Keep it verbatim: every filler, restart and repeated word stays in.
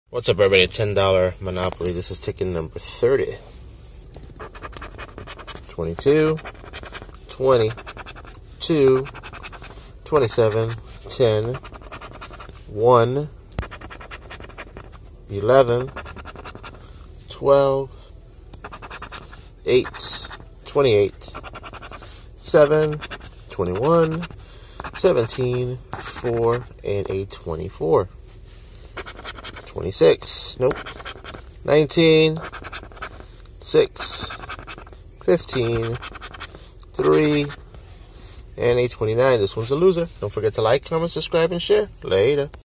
What's up, everybody? ten dollar Monopoly. This is ticket number thirty. twenty-two, twenty, two, twenty-seven, ten, one, eleven, twelve, eight, twenty-eight, seven, twenty-one, seventeen, four, and a twenty-four. twenty-six, nope, nineteen, six, fifteen, three, and a twenty-nine. This one's a loser. Don't forget to like, comment, subscribe, and share. Later.